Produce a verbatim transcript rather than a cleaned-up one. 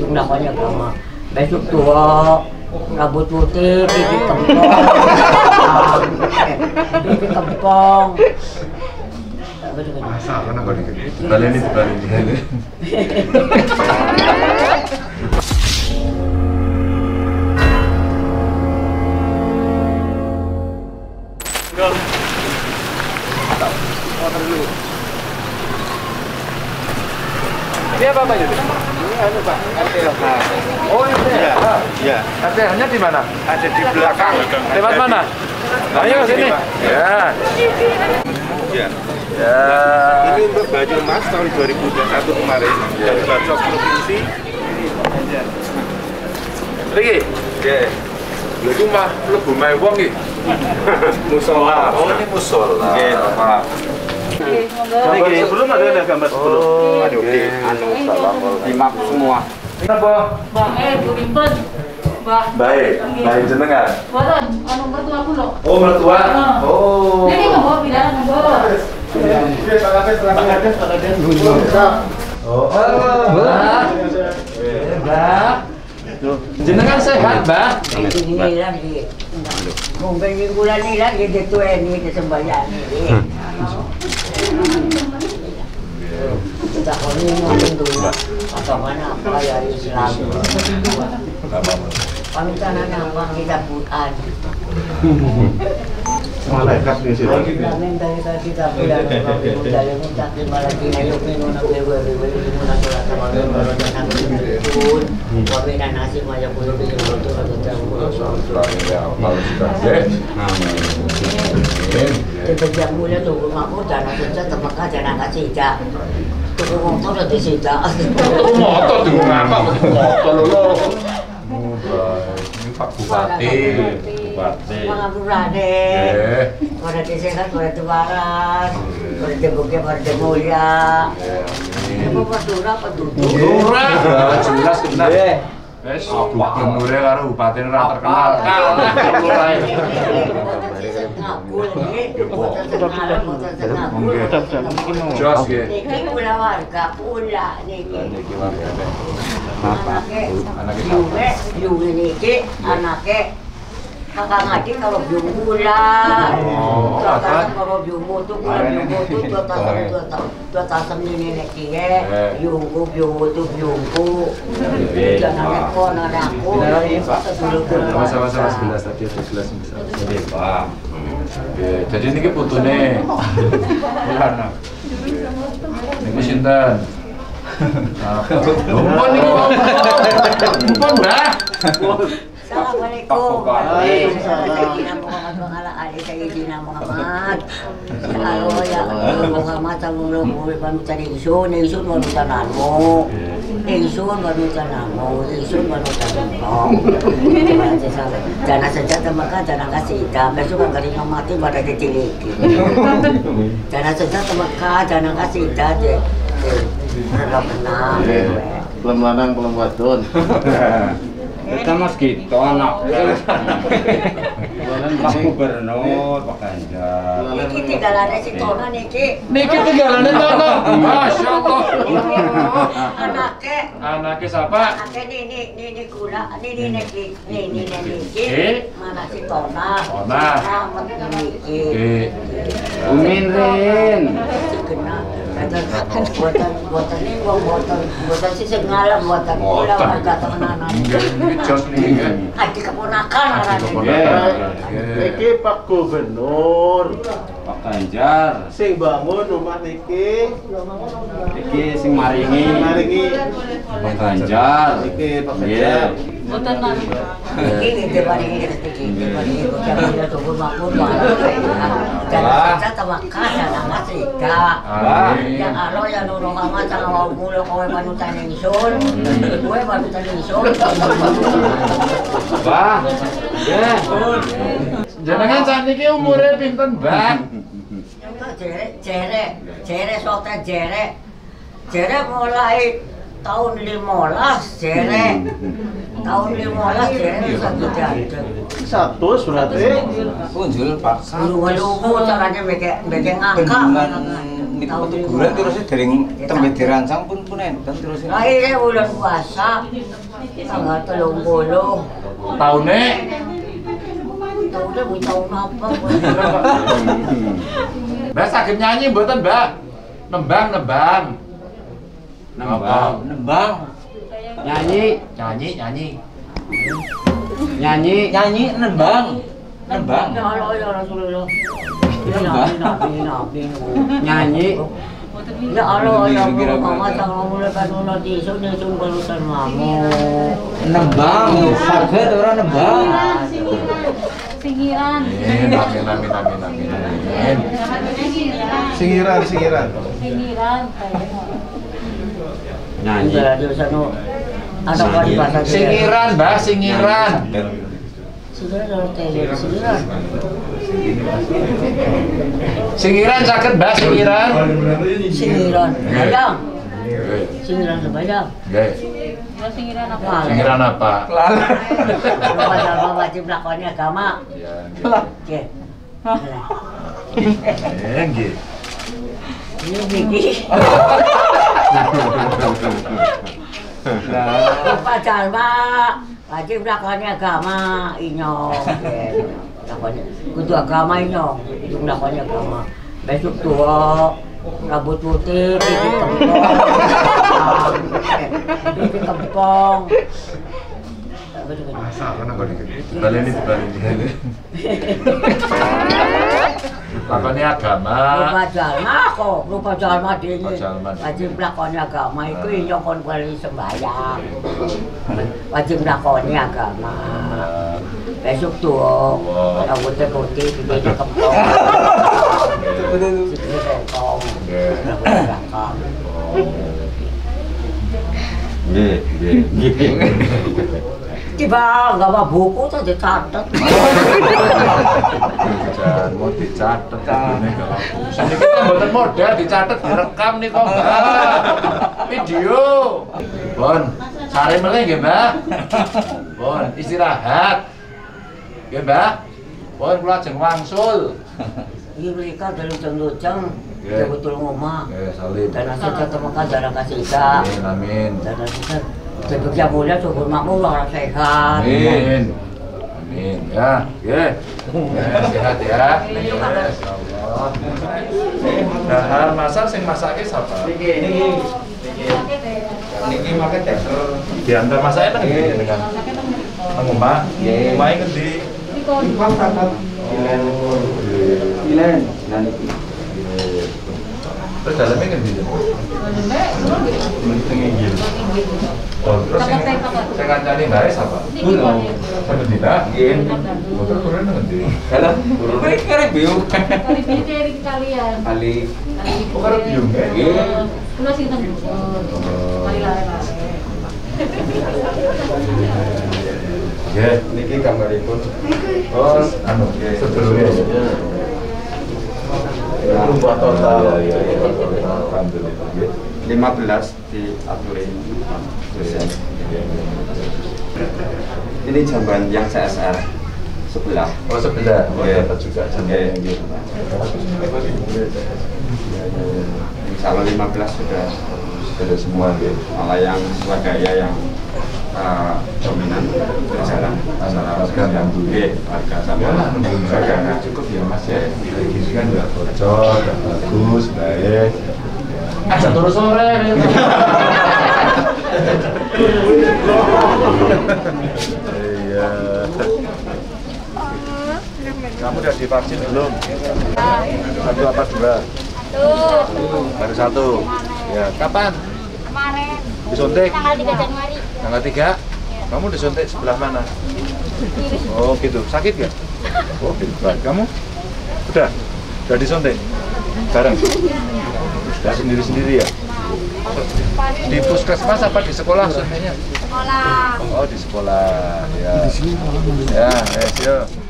itu namanya agama. Besok tua, rambut putih, pipi kempong, pipi kempong. Salah nak kau ni. Balik ni, balik ni. Ini apa Pak Yudi? Ini anu Pak, R T H. Oh R T H? Iya. R T H-nya di mana? Ada di belakang. Lewat mana? Ayo ke sini. Ya. Ya. Ya. Ini untuk Banyumas tahun dua ribu dua puluh satu kemarin. Ya. Bacok provinsi. Lagi? Ya. Lagi mah lebu main wong iki. Musola. Oh ini musola. Oke, Pak. Gambar sebelum ada ada gambar sebelum. Oh, anu anu salam imam semua. Apa? Mbak, eh, Bu Rimpun. Mbak. Baik, baik jenengan. Boten, anu mertua kula. Oh, mertua. Oh. Ini nggak bawa pindahan nggak bawa. Oh, Mbak. Mbak. Jenengan sehat, Mbak? Ini lagi. Mungkin bulan ini lagi gitu ini kesembahyang ini. Kita kali ngomong dulu atau mana apa ya Islam. Pamitan apa kita Quran. Malaikat di situ. Amin dari kita bulan dari budaya mutakin malaki ayo minum dewa dewa minum nasola sama dewa pun wabena nasi maya kulo di motor atau jamu. Kalau sudah deh. Kita jamu le tu mamu jangan saja tempat jangan kasih ja. Tu motor di situ. Motor tuh ngapa? Motor lo. Ini Pak Bupati. Bupati. Mengapurade. Pada disekat, pada tebaran, pada debuknya, pada demulia. Apa padura, paduduk? Lurah, jelas benar. Wes, Pak Gubernur karo bupati ora terkenal. Kalah lurah. Ngaku lagi, kota terkenal, kota terkenal. Jos nggih. Niki pula warga, pula niki. Niki wargane. Anaknya, Anaknya Yume, Yume niki, anaknya kakak adik kalau biung gula, kakak kalau biung mutu, kalau biung mutu dua tasam dua tasam dua tasam ini nek dia, biungku biung mutu biungku, jangan ekor nadaku. Sama-sama sama sebelas tadi ada sebelas bisa. Jadi Pak. Jadi ini putune. Mana? Ini sinten? Lumpun nih, lumpun Mbak. Assalamualaikum. Waalaikumsalam. Muhammad ali sayyidina Muhammad. Ya Allah ya Allah Muhammad sallallahu alaihi wasallam isun isun manutananmu. Isun manutananmu, isun manutananmu. Jangan saja temaka jangan kasih ida, besok kali mati pada ditiliki. Jangan saja temaka jangan kasih ida je. Ora benar. Belum lanang belum wadon. Kita Mas Gito anak Pak Gubernur, Pak Ganjar. Niki tinggalannya si Tono niki. Niki tinggalannya Tono. Masya Allah. Anaknya. Anaknya siapa? Anaknya Nini, Nini gula, Nini niki, Nini niki. Mana si Tono? Tona. Selamat niki. Umin Rin. Kena. Buatan buatan ini buatan buatan si segala buatan pula warga temenan. Ini jos nih kan. Adik keponakan orang Niki Pak Gubernur, Pak Ganjar. sing bangun rumah niki, Iki sing maringi. maringi Pak Ganjar. niki Pak Iya. Ganjar. Boten nang. Ini kita paling ini rezeki, kita paling itu jangan dia tunggu makmur jangan saja temakan jangan ngasih dah. Yang Allah yang nurung amat jangan mau mulu kowe panutan ingsun, kowe panutan ingsun. Bah. Ya. Jenengan saat ini umurnya pinten Bang? Jere, jere, jere soalnya jere, jere mulai tahun limolas jere, tahun limolas jere bisa jadi. Satu berarti. Punjul Pak. Lugu-lugu caranya bikin bikin angka. niku teguran terus dereng tembe dirancang pun pun enten terus. Akhirnya bulan puasa tanggal telung puluh. Tahunnya? Tahunnya bu tahun apa? Mbak sakit nyanyi mboten, Mbak? Nembang, nembang. Nembang, nembang. Nyanyi, Nyanyi, nyanyi. nyanyi, Nyanyi nembang. Nembang. Ya Allah ya Rasulullah. Nembang. Nabi nabi. nyanyi. Ya Allah ya Muhammad sallallahu alaihi wasallam di sun balusan mamu. Nembang, saged ora nembang. Singiran. Amin, amin, amin, amin, amin, amin. Singiran, singiran. Singiran. Nyanyi. Ada sana ada kali bahasa Singiran, Mbak, singiran. Singiran ada tele singiran. Singiran sakit, Mbak, singiran. Singiran. Bayang. Singiran sebayang. Nggih. Ya singiran apa? Singiran apa? Pada wajib lakoni agama. Ya, Oke. nggih. Nggih. Ini Vicky. Pak Jalma wajib lakoni agama inyo. Lakoni kudu agama inyo. Kudu lakoni agama. Besok tua rambut putih, pipi kempong, pipi kempong. Salah nang kene. Baleni baleni. Lakoni agama. Rupa jalma kok, rupa jalma dhewe. Rupa jalma dhewe. Wajib lakoni agama iku inyo kon bali sembahyang. Wajib lakoni agama. Besok tua rambutnya putih, pipi kempong. Pipi kempong. Rambut belakang. Nggih, nggih. Tiba nggak bawa buku tuh dicatat. Jangan mau dicatat ini kalau misalnya kita mboten modal dicatat direkam nih kok Mbak. Video. Bon, sare meleh nggih Mbak. Bon, istirahat. Nggih Mbak. Bon kula ajeng wangsul. Ini mereka dari ujung-ujung Nggih. dia betul ngomong. Nggih, salim. Dan asal temukan jarang kasih kita. Amin, amin. Dan asal sebab yang mulia subur makmur orang sehat. Amin. Amin ya. Nggih. Ya, sehat ya. Insyaallah. Dahar masak sing masake sapa? Niki niki make teater. Diantar masaknya nang ndi dengan nang omah. Omahe ngendi? Ilen. Ilen. Nah niki. Terus dalamnya ngendi? Menting inggil. Oh, terus sing sing ngancani bae sapa? Sampe dina? Nggih. Motor turun nang ngendi? Halah, kowe kerep biu. Kali ini dari kalian. Kali Oh, karo biung ya? nggih. Kula sinten? Kali lare-lare. Nggih. Niki gambaripun. Oh, anu, sedulure. Rumah total. Alhamdulillah. Nggih. lima belas diaturin persen. Ini jamban yang C S R sebelah. Oh, sebelah. Oh, Iya. dapat juga Oke, jamban. gitu. Kalau lima belas sudah Sudah semua nggih. malah yang swadaya yang uh, dominan berjalan masalah Warga bantu. Oke, warga sama Ya, nunggu warga cukup ya Mas ya. Dari gini kan udah bocor, udah bagus, baik. Aja terus sore. Iya. Kamu udah divaksin belum? Satu apa dua? Tuh. Baru satu. Ya, kapan? Kemarin. Disuntik? Tanggal tiga Januari. Tanggal tiga? Kamu disuntik sebelah mana? Oh gitu, sakit gak? Oh gitu, baik. Kamu? Udah? Udah disuntik? Bareng? Udah sendiri-sendiri ya? Di puskesmas apa di sekolah suntiknya? Sekolah. Oh di sekolah, ya. Ya, eh, yuk.